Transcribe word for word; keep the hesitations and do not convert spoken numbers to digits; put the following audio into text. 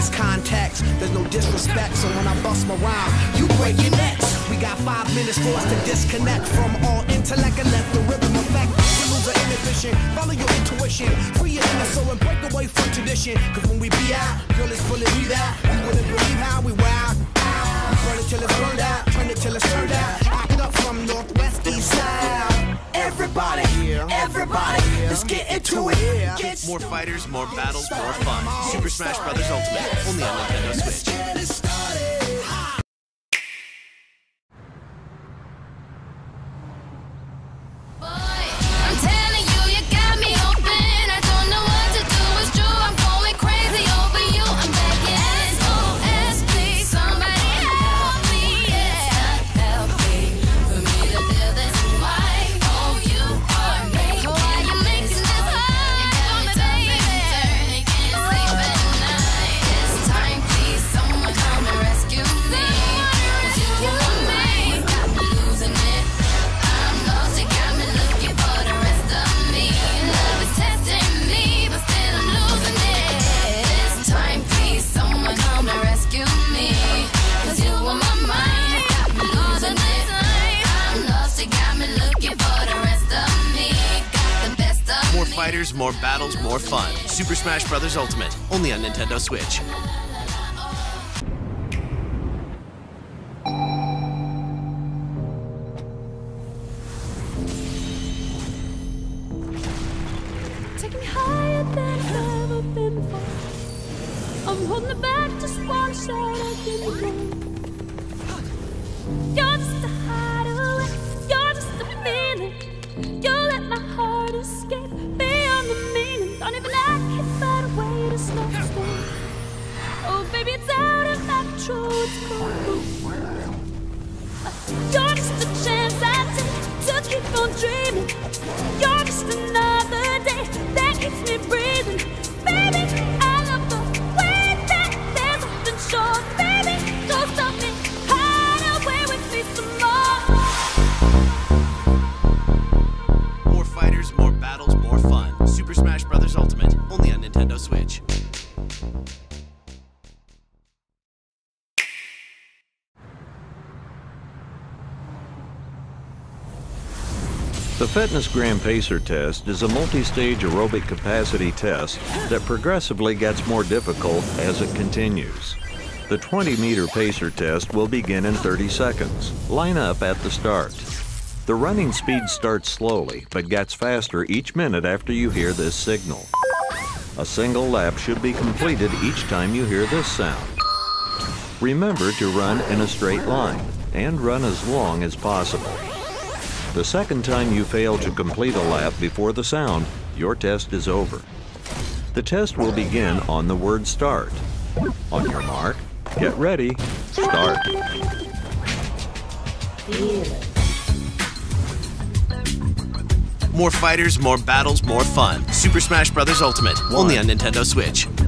is context. There's no disrespect, so when I bust my rhyme, you break your necks. We got five minutes for us to disconnect from all intellect and let the rhythm affect. To lose our inhibition, follow your intuition, free your inner soul and break away from tradition. Cause when we be out, girl, it's fully we out. You wouldn't believe how we wild. We burn it till it's burned out, turn it till it's turned out. Act up from northwest, east side. Everybody, everybody, let's get into it. Get more fighters, more battles, more fun. Super Smash Bros. Ultimate, only on Nintendo Switch. More fighters, more battles, more fun. Super Smash Bros. Ultimate, only on Nintendo Switch. Take me higher than I've ever been before. I'm holding it back just one shot I can go. You're just a hideaway, you're just a feeling. You let my heart escape beyond the meaning. Don't even act it, find a way to stop the storm. Oh baby, it's out of my control, it's cold. You're just a chance I take to keep on dreaming. You're just another day that keeps me breathing. Baby, I love the way that there's nothing short. Baby, don't stop me, hide away with me some more. More fighters, more battles, more fun. Super Smash Bros. Ultimate, only on Nintendo Switch. The FitnessGram Pacer test is a multi-stage aerobic capacity test that progressively gets more difficult as it continues. The twenty meter pacer test will begin in thirty seconds. Line up at the start. The running speed starts slowly, but gets faster each minute after you hear this signal. A single lap should be completed each time you hear this sound. Remember to run in a straight line, and run as long as possible. The second time you fail to complete a lap before the sound, your test is over. The test will begin on the word start. On your mark, get ready, start. More fighters, more battles, more fun. Super Smash Bros. Ultimate, only on Nintendo Switch.